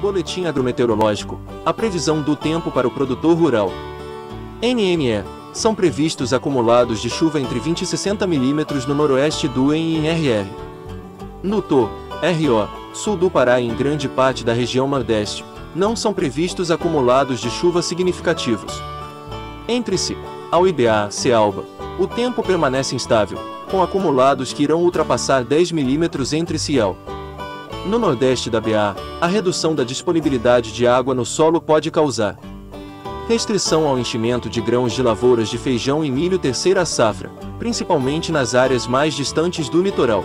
Boletim Agrometeorológico, a previsão do tempo para o produtor rural. NME, são previstos acumulados de chuva entre 20 e 60 mm no noroeste do NRR. No TO, RO, sul do Pará e em grande parte da região nordeste, não são previstos acumulados de chuva significativos. Entre si, ao IBA, CEALBA, o tempo permanece instável, com acumulados que irão ultrapassar 10 mm entre si e ao. No nordeste da BA, a redução da disponibilidade de água no solo pode causar restrição ao enchimento de grãos de lavouras de feijão e milho terceira safra, principalmente nas áreas mais distantes do litoral.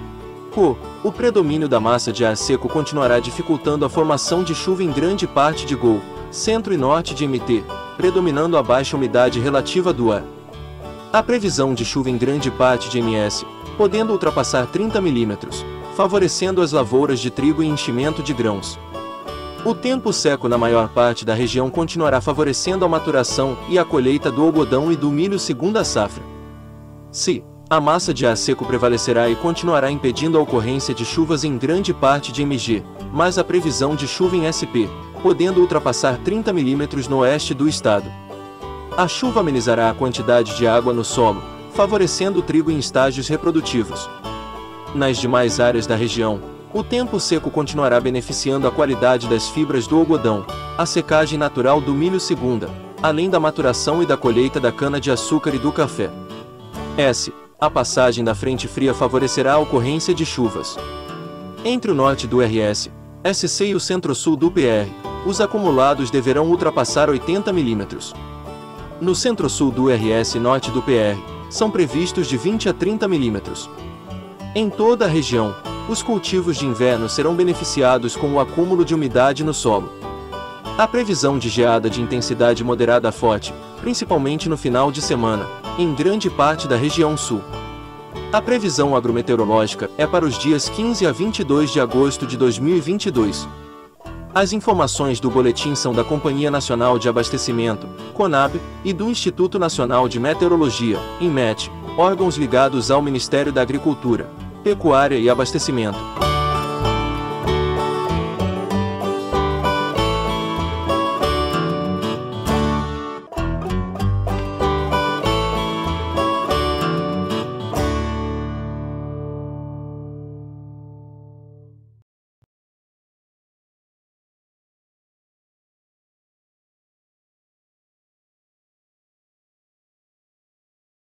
O predomínio da massa de ar seco continuará dificultando a formação de chuva em grande parte de GOL, centro e norte de MT, predominando a baixa umidade relativa do ar. A previsão de chuva em grande parte de MS, podendo ultrapassar 30 mm, favorecendo as lavouras de trigo e enchimento de grãos. O tempo seco na maior parte da região continuará favorecendo a maturação e a colheita do algodão e do milho segunda safra. A massa de ar seco prevalecerá e continuará impedindo a ocorrência de chuvas em grande parte de MG, mas a previsão de chuva em SP, podendo ultrapassar 30 mm no oeste do estado. A chuva amenizará a quantidade de água no solo, favorecendo o trigo em estágios reprodutivos. Nas demais áreas da região, o tempo seco continuará beneficiando a qualidade das fibras do algodão, a secagem natural do milho segunda, além da maturação e da colheita da cana-de-açúcar e do café. A passagem da frente fria favorecerá a ocorrência de chuvas. Entre o norte do RS, SC e o centro-sul do PR, os acumulados deverão ultrapassar 80 mm. No centro-sul do RS e norte do PR, são previstos de 20 a 30 mm. Em toda a região, os cultivos de inverno serão beneficiados com o acúmulo de umidade no solo. A previsão de geada de intensidade moderada a forte, principalmente no final de semana, em grande parte da região sul. A previsão agrometeorológica é para os dias 15 a 22 de agosto de 2022. As informações do boletim são da Companhia Nacional de Abastecimento, CONAB, e do Instituto Nacional de Meteorologia, INMET, órgãos ligados ao Ministério da Agricultura, Pecuária e Abastecimento.